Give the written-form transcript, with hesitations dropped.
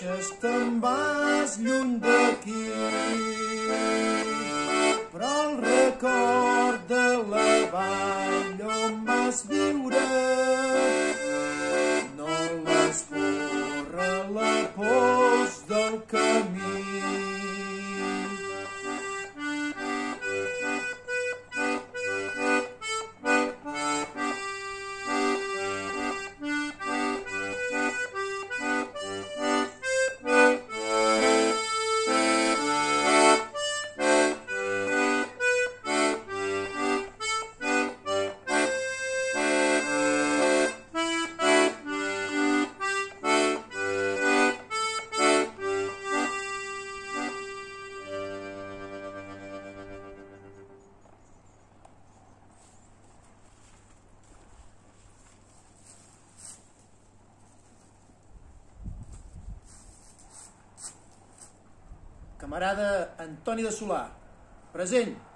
marxes, te'n vas lluny d'aquí, però el record de la vall on vas viure no l'esborra la pols del camí. Camarada Antoni de Solà, present.